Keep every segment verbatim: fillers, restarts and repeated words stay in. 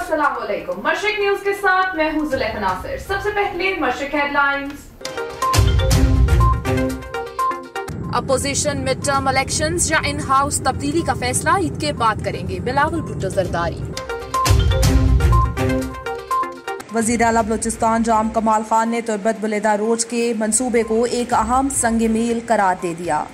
अस्सलाम वालेकुम। मशरिक न्यूज के साथ मैं हूं जुलेखा नासिर। सबसे पहले Mashriq headlines. Opposition mid term elections या इन हाउस तब्दीली का फैसला ईद के बाद करेंगे, बिलावल भुट्टो जरदारी। वजीर आला बलोचिस्तान जाम कमाल खान ने तुर्बत बुलेदा रोज के मंसूबे को एक अहम संग मील करार दे दिया।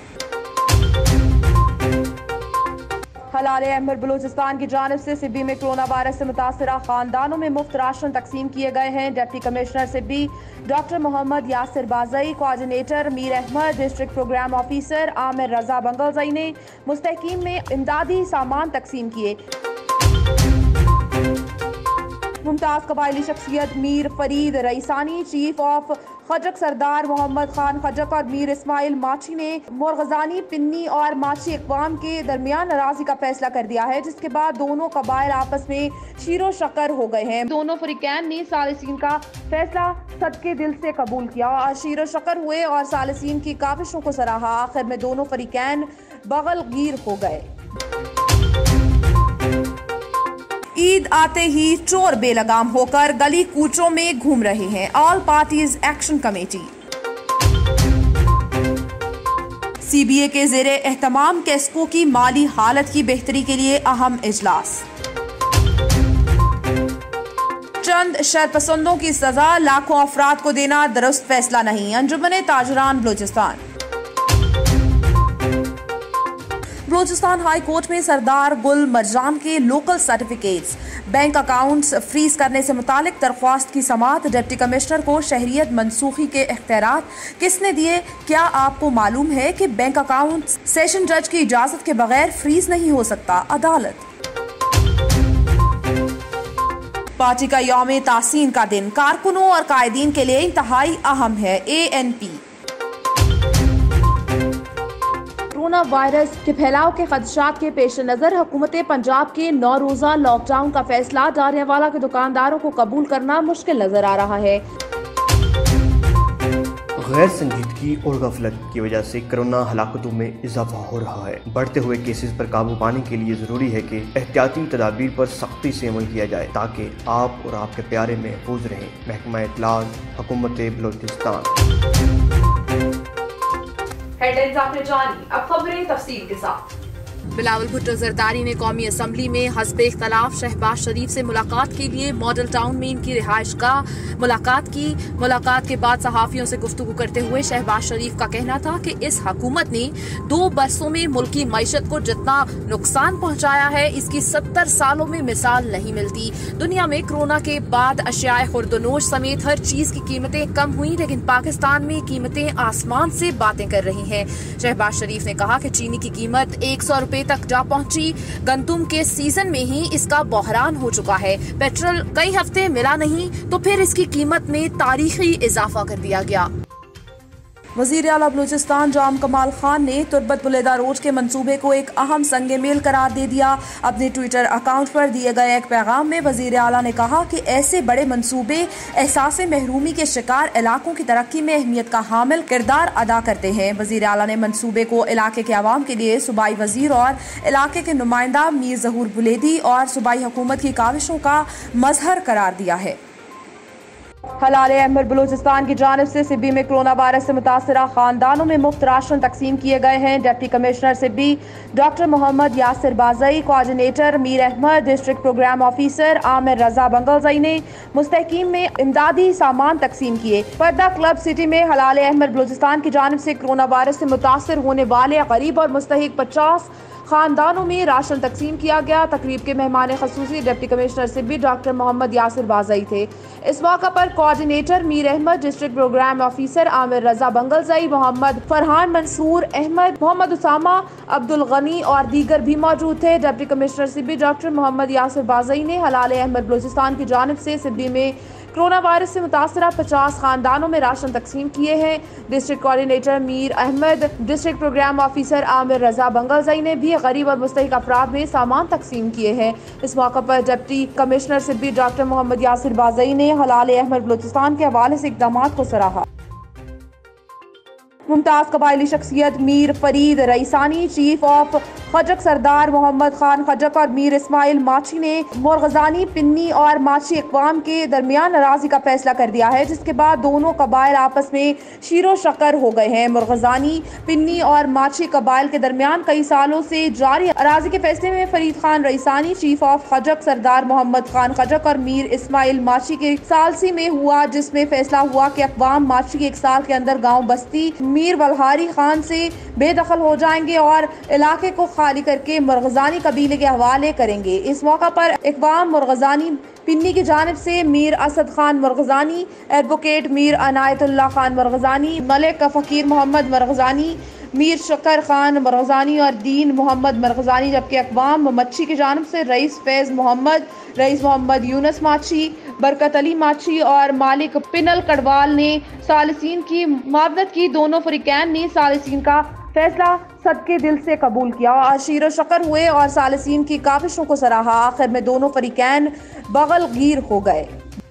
हलाल अहमद बलूचिस्तान की जानिब से सिब्बी में कोरोना वायरस से मुतासरा खानदानों में मुफ्त राशन तकसीम किए गए हैं। Deputy commissioner Sibi doctor Mohammad Yasir Bazai, coordinator Mir Ahmad, district programme officer Amir Raza Bangalzai ने मुस्तकीम में इमदादी सामान तकसीम किए। मुमताज कबायली शख्सियत मीर फरीद रईसानी, चीफ ऑफ खजक सरदार मोहम्मद खान खजक और मीर इस्माइल माची ने मोरगजानी, पिन्नी और माची अक़वाम के दरमियान नाराजी का फैसला कर दिया है, जिसके बाद दोनों कबाइल आपस में शीरो शक्कर हो गए हैं। दोनों फरीकैन ने सालिसीन का फैसला सदके दिल से कबूल किया और शीरो शक्कर हुए और सालिसीन की काविशों को सराहा। आखिर में दोनों फरीकैन बगलगीर हो गए। ईद आते ही चोर बेलगाम होकर गली कूचों में घूम रहे हैं। All parties action committee. CBA के ज़ेरे एहतमाम कैस्को की माली हालत की बेहतरी के लिए अहम इजलास। चंद शरपसंदों की सजा लाखों अफराद को देना दुरुस्त फैसला नहीं, अंजुमन ताजरान बलूचिस्तान। बलूचिस्तान हाई कोर्ट में सरदार गुल मरजान के local certificates, bank accounts freeze करने से मुतालिक दरख्वास्त की समाअत। डिप्टी कमिश्नर को शहरियत मनसूखी के इख्तियारात किसने दिए? क्या आपको मालूम है कि बैंक अकाउंट सेशन जज की इजाजत के बगैर फ्रीज नहीं हो सकता? अदालत। पार्टी का यौम तासीन का दिन कारकुनों और कायदीन के लिए इंतहाई अहम है। A N P. Corona virus के फैलाव के खदशात के पेश नज़र हुकूमत पंजाब के नौ रोज़ा लॉकडाउन का फैसला डारियावाला के दुकानदारों को कबूल करना मुश्किल नजर आ रहा है। गैर संजीदगी और गफलत की वजह से कोरोना हलाकतों में इजाफा हो रहा है। बढ़ते हुए केसेस पर काबू पाने के लिए जरूरी है कि एहतियाती तदाबीर पर सख्ती से अमल किया जाए ताकि आप और आपके प्यारे महफूज रहें। महकमा इत्तलात, हुकूमत बलूचिस्तान। हेडलाइंस आपने जानी, अब खबरें तफसील के साथ। बिलावल भुट्टो जरदारी ने कौमी असम्बली में हस्बे इख्तलाफ शहबाज शरीफ से मुलाकात के लिए मॉडल टाउन में इनकी रिहाइश का मुलाकात की। मुलाकात के बाद सहाफियों से गुफ्तगू करते हुए शहबाज शरीफ का कहना था कि इस हुकूमत ने दो बरसों में मुल्की मईशत को जितना नुकसान पहुंचाया है, इसकी सत्तर सालों में मिसाल नहीं मिलती। दुनिया में कोरोना के बाद अशियाए खुर्दनोश समेत हर चीज की कीमतें कम हुई, लेकिन पाकिस्तान में कीमतें आसमान से बातें कर रही हैं। शहबाज शरीफ ने कहा कि चीनी की कीमत एक सौ रुपए तक जा पहुंची। गंदुम के सीजन में ही इसका बहरान हो चुका है। पेट्रोल कई हफ्ते मिला नहीं तो फिर इसकी कीमत में तारीखी इजाफा कर दिया गया। वजीर आला बलूचिस्तान जाम कमाल खान ने तुर्बत बुलेदा रोज के मंसूबे को एक अहम संग मील करार दे दिया। अपने ट्विटर अकाउंट पर दिए गए एक पैगाम में वजीर आला ने कहा कि ऐसे बड़े मंसूबे एहसास महरूमी के शिकार इलाकों की तरक्की में अहमियत का हामिल किरदार अदा करते हैं। वजीर आला ने मंसूबे को इलाके के अवाम के लिए सूबाई वजीर और इलाके के नुमाइंदा मीर जहूर बुलेदी और सूबाई हुकूमत की काविशों का मजहर करार दिया है। हलाल अहमद बलूचिस्तान की जानिब से सिब्बी में कोरोना वायरस से मुतासरा खानदानों में मुफ्त राशन तकसीम किए गए हैं। Deputy commissioner Sibi doctor Mohammad Yasir Bazai, coordinator Mir Ahmad, district programme officer Amir Raza Bangalzai ने मुस्तकीम में इमदादी सामान तकसीम किए। पर्दा क्लब सिटी में हलाल अहमद बलूचिस्तान की जानिब से कोरोना वायरस से मुतासर होने वाले गरीब और मुस्तहिक पचास खानदानों में राशन तकसीम किया गया। तकरीब के मेहमान खसूसी deputy commissioner Sibi doctor Mohammad Yasir Bazai थे। इस मौका पर coordinator Mir Ahmad, district programme officer Amir Raza Bangalzai, Mohammad Farhan, Mansoor Ahmad, Mohammad Usama, Abdul Ghani और दीगर भी मौजूद थे। Deputy commissioner Sibi doctor Mohammad Yasir Bazai ने हलाल अहमद बलूचिस्तान की जानिब से सिब्बी में कोरोना वायरस से मुतासरा पचास खानदानों में राशन तकसीम किए हैं। District coordinator Mir Ahmad, district programme officer Amir Raza Bangalzai ने भी गरीब और मुस्तहिक अफराद में सामान तकसीम किए हैं। इस मौका पर deputy commissioner Sibi doctor Mohammad Yasir Bazai ने हलाल अहमद बलूचिस्तान के हवाले से इक़दाम को सराहा। मुमताज कबायली शख्सियत मीर फरीद रईसानी, चीफ ऑफ खजक सरदार मोहम्मद खान खजक और मीर इस्माइल माची ने मुरगजानी, पिन्नी और माची अक़वाम के दरमियान नाराजी का फैसला कर दिया है, जिसके बाद दोनों कबाइल आपस में शीरो शक्कर हो गए हैं। मुरगजानी, पिन्नी और माची कबाइल के दरमियान कई सालों से जारी नाराजी के फैसले में फरीद खान रईसानी, चीफ ऑफ खजक सरदार मोहम्मद खान खजक और मीर इस्माइल माची के सालसी में हुआ, जिसमें फैसला हुआ कि अक़वाम माची के एक साल के अंदर गाँव बस्ती मीर वलहारी खान से बेदखल हो जाएंगे और इलाके को खाली करके मुरगजानी कबीले के हवाले करेंगे। इस मौका पर अक़वाम मुरगजानी पिन्नी की जानिब से मीर असद खान मुरगजानी, एडवोकेट मीर अनायतुल्लाह खान मुरगजानी, मलिक फ़कीर मोहम्मद मुरगजानी, मीर शक्कर खान मुरगजानी और दीन मोहम्मद मुरगजानी, जबकि अक़वाम मच्छी की जानिब से रईस फैज़ मोहम्मद, रईस मोहम्मद यूनुस माची, बरकत अली माची और मालिक पिनल कड़वाल ने सालिसीन की मुआवनत की। दोनों फरीकैन ने सालिसीन का फैसला सदके दिल से कबूल किया और शीरो शक्कर हुए और सालिसीन की काविशों को सराहा। आखिर में दोनों फरीकैन बगलगीर हो गए।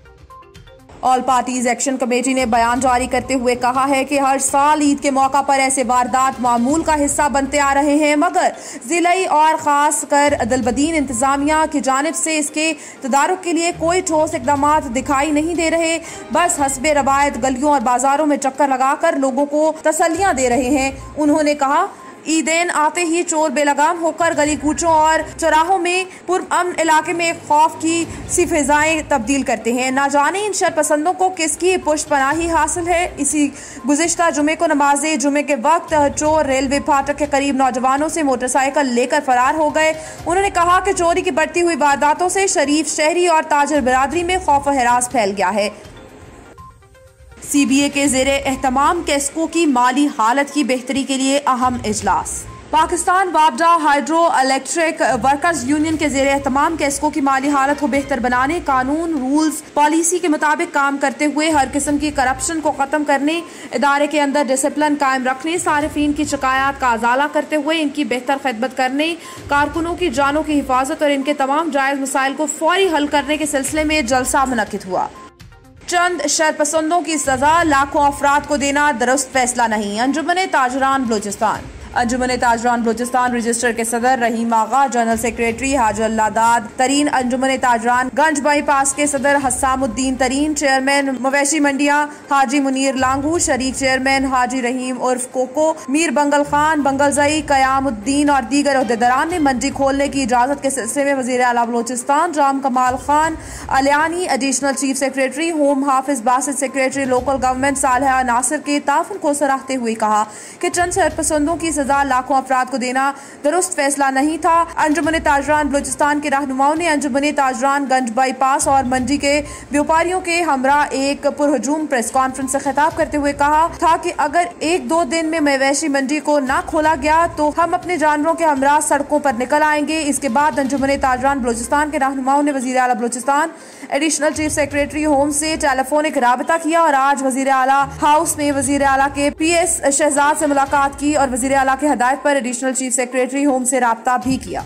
ऑल पार्टीज एक्शन कमेटी ने बयान जारी करते हुए कहा है कि हर साल ईद के मौका पर ऐसे वारदात मामूल का हिस्सा बनते आ रहे हैं, मगर जिलाई और खास कर अदलबदीन इंतजामिया की जानिब से इसके तदारुक के लिए कोई ठोस इकदाम दिखाई नहीं दे रहे। बस हस्बे रवायत गलियों और बाजारों में चक्कर लगाकर लोगों को तसल्लियां दे रहे हैं। उन्होंने कहा, ईदेन आते ही चोर बेलगाम होकर गली कूचों और चौराहों में पुरअमन इलाके में खौफ की सी फिजाएं तब्दील करते हैं। ना जाने इन शरपसंदों को किसकी पुष्पनाही हासिल है। इसी गुज़िश्ता जुमे को नमाज़े जुमे के वक्त चोर रेलवे फाटक के करीब नौजवानों से मोटरसाइकिल लेकर फरार हो गए। उन्होंने कहा कि चोरी की बढ़ती हुई वारदातों से शरीफ शहरी और ताजिर बिरादरी में खौफ व हिरास फैल गया है। सी बी ए के ज़ेरे एहतमाम कैस्को की माली हालत की बेहतरी के लिए अहम इजलास। पाकिस्तान वापडा हाइड्रो इलेक्ट्रिक वर्कर्स यूनियन के ज़ेरे एहतमाम कैस्को की माली हालत को बेहतर बनाने, कानून, रूल्स, पॉलिसी के मुताबिक काम करते हुए हर किस्म की करप्शन को ख़त्म करने, इदारे के अंदर डिसिप्लिन कायम रखने, सारिफीन की शिकायत का अजाला करते हुए इनकी बेहतर खिदमत करने, कारकुनों की जानों की हिफाजत और इनके तमाम जायज़ मसाइल को फौरी हल करने के सिलसिले में जलसा मुनक्किद हुआ। चंद शरपसंदों की सजा लाखों अफराद को देना दुरुस्त फैसला नहीं। अंजुमन ताजरान बलूचिस्तान अंजुमन ताजरान बलूचिस्तान रजिस्टर के सदर रहीम आगा, जनरल सेक्रेटरी हाजल्ला दाद तरीन, अंजुमन ताजरान गंज बाईपास के सदर हसामुद्दीन तरीन, चेयरमैन मवेशी मंडियां हाजी मुनीर लांगू, शरीक चेयरमैन हाजी रहीम उर्फ कोको, मीर बंगल खान बंगलजई, कयामुद्दीन और दीगर अहदेदारान ने मंडी खोलने की इजाजत के सिलसिले में वजीर आला Balochistan Ram Kamal Khan Alyani, additional chief secretary home Hafiz Basit, secretary local government Saleha Nasir के ताफुन को सराहते हुए कहा कि चंद शरपसंदों की सजा लाखों अफराद को देना दुरुस्त फैसला नहीं था। अंजुमन ताजरान बलूचिस्तान के रहनुमाओं ने अंजुमन ताजरान गंज बाईपास और मंडी के व्यापारियों के हमरा एक पुरहजूम प्रेस कॉन्फ्रेंस से खिताब करते हुए कहा था कि अगर एक दो दिन में मवेशी मंडी को न खोला गया तो हम अपने जानवरों के हमरा सड़कों पर निकल आएंगे। इसके बाद अंजुमन ताजरान बलूचिस्तान के रहनुमाओं ने वजीर आला Balochistan, additional chief secretary home से टेलीफोनिक राबता किया और आज वजीर आला हाउस में वजीर आला के पी एस शहजाद से मुलाकात की और वजीर आला के हदायत पर एडिशनल चीफ सेक्रेटरी होम से राब्ता भी किया।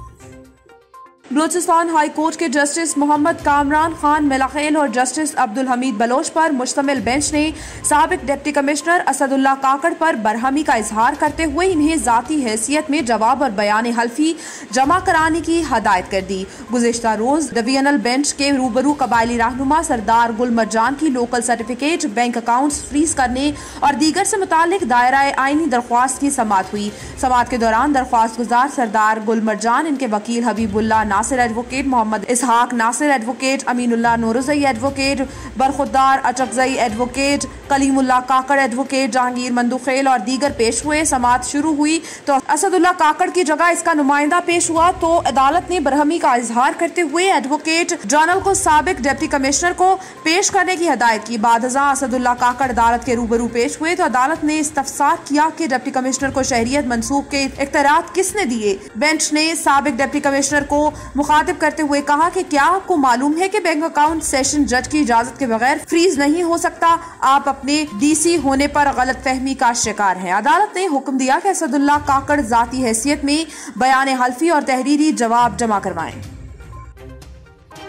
बलूचिस्तान हाई कोर्ट के जस्टिस मोहम्मद कामरान खान मिलाखेल और जस्टिस अब्दुल हमीद बलोच पर मुश्तमिल बेंच ने साबिक डिप्टी कमिश्नर असदुल्ला काकड़ पर बरहमी का इजहार करते हुए इन्हें जाती हैसियत में जवाब और बयान हल्फी जमा कराने की हदायत कर दी। गुज़िश्ता रोज डिवीजनल बेंच के रूबरू कबायली रहनुमा सरदार गुल मरजान की local certificate, bank accounts freeze करने और दीगर से मुतालिक दायरा आईनी दरख्वास्त की समाअत हुई। समाअत के दौरान दरख्वास्त गुजार सरदार गुल मरजान, इनके वकील Habibullah Nasir advocate, Mohammad Ishaq Nasir advocate, Aminullah Noorzai advocate, Barkhurdar Achakzai advocate, Kaleemullah Kakar advocate, Jahangir Mandokhel और दीगर पेश हुए। समाअत शुरू हुई तो असदुल्ला काकड़ की जगह इसका नुमाइंदा पेश हुआ तो अदालत ने बरहमी का इजहार करते हुए एडवोकेट जनरल को साबिक डिप्टी कमिश्नर को पेश करने की हदायत की। बाद असदुल्ला काकड़ अदालत के रूबरू पेश हुए तो अदालत ने इस्तफसार किया कि डिप्टी कमिश्नर को शहरियत मंसूब के इख्तियारात किसने दिए। बेंच ने साबिक डिप्टी कमिश्नर को मुखातिब करते हुए कहा कि क्या आपको मालूम है कि बैंक अकाउंट सेशन जज की इजाजत के बगैर फ्रीज नहीं हो सकता। आप अपने डीसी होने पर गलत फहमी का शिकार हैं। अदालत ने हुक्म दिया कि असदुल्ला काकड़ जाती हैसियत में बयान हल्फी और तहरीरी जवाब जमा करवाएं।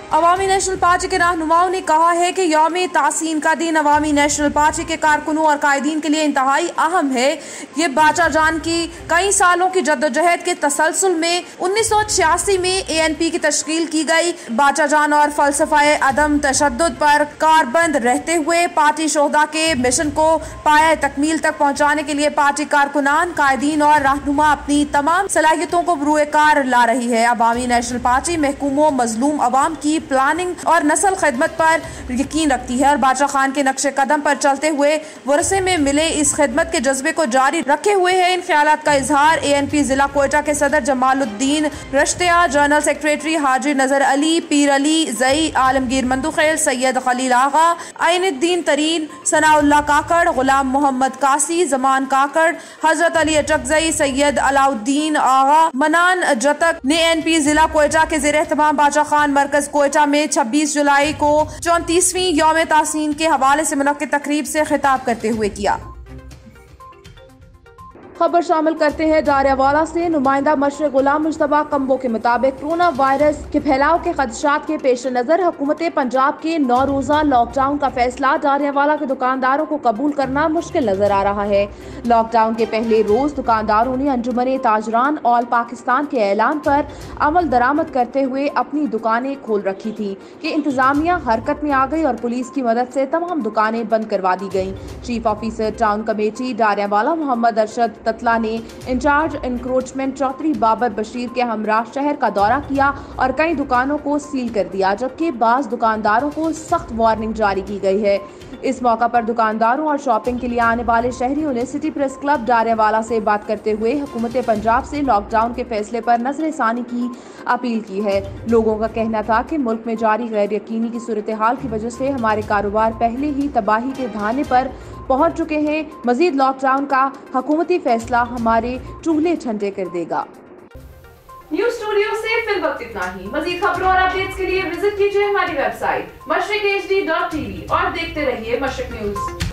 अवामी नेशनल पार्टी के रहनुमाओं ने कहा है कि यौम तासीन का दिन अवामी नेशनल पार्टी के कारकुनों और कायदीन के लिए इंतहाई अहम है। ये बाचा जान की कई सालों की जद्दोजहद के तसलसल में उन्नीस सौ छियासी में ए एन पी की तश्कील की गई। बाचा जान और फलसफाए अदम तशद्दुद पर कारबंद रहते हुए पार्टी शोहदा के मिशन को पाया तकमील तक पहुँचाने के लिए पार्टी कारकुनान, कायदीन और रहनुमा अपनी तमाम सलाहियतों को बरूए कार ला रही है। अवामी नेशनल पार्टी महकूमों, मजलूम अवाम की प्लानिंग और नस्ल खिदमत पर यकीन रखती है और बादशाह खान के नक्शे कदम पर चलते हुए वरसे में मिले इस खिदमत के जज्बे को जारी रखे हुए है। इन ख्यालात का इजहार ए एन पी जिला कोयटा के सदर जमालुद्दीन रश्तिया, जनरल सेक्रेटरी हाजी नजर अली, पीर अली जई, आलमगीर मंदुखेल, सैयद खलील आगा, आइनुद्दीन तरीन, सनाउल्लाह काकड़, गुलाम मोहम्मद कासी, जमान काकड़, हजरत अली अटकजई, सैयद अलाउद्दीन आगा, मनान जतक ने एन पी जिला कोयटा के ज़ेरे एहतमाम बादशाह खान मरकज कोयटा में छब्बीस जुलाई को चौंतीसवीं यौम तासीन के हवाले से मुनक्किद तकरीब से खिताब करते हुए किया। खबर शामिल करते हैं डारियावाला से। नुमाइंदा मशरक गुलाम मुश्तबा कम्बो के मुताबिक कोरोना वायरस के फैलाव के खदशात के पेश नज़र हुकूमत पंजाब के नौ रोज़ा लॉकडाउन का फैसला डारियावाला के दुकानदारों को कबूल करना मुश्किल नजर आ रहा है। लॉकडाउन के पहले रोज दुकानदारों ने अंजुमन ताजरान ऑल पाकिस्तान के ऐलान पर अमल दरामद करते हुए अपनी दुकानें खोल रखी थी कि इंतजामिया हरकत में आ गई और पुलिस की मदद से तमाम दुकानें बंद करवा दी गयी। Chief officer town committee Dariyawala Mohammad Arshad Tatla ने इंचार्ज इंक्रोचमेंट चौधरी बाबर बशीर के हमरा शहर का दौरा किया और कई दुकानों को सील कर दिया, जबकि बाज दुकानदारों को सख्त वार्निंग जारी की गई है। इस मौका पर दुकानदारों और शॉपिंग के लिए आने वाले शहरियों ने सिटी प्रेस क्लब डारियावाला से बात करते हुए हुकूमत पंजाब से लॉकडाउन के फैसले पर नजरसानी की अपील की है। लोगों का कहना था कि मुल्क में जारी गैर यकीनी की सूरत हाल की वजह से हमारे कारोबार पहले ही तबाही के धाने पर पहुंच चुके हैं। मजीद लॉकडाउन का हुकूमती फैसला हमारे चूल्हे ठंडे कर देगा। न्यूज स्टूडियो से फिल वक्त इतना ही। मजीद खबरों और अपडेट्स के लिए विजिट कीजिए हमारी website Mashriq H D dot T V और देखते रहिए मशरिक न्यूज।